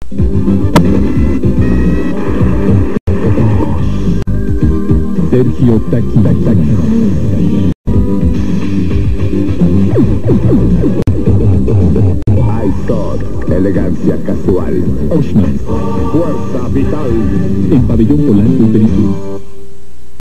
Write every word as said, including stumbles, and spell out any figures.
Sergio Taki Taki. Aizod, elegancia casual. Oshman. Fuerza vital. En Pabellón Polanco y Periférico.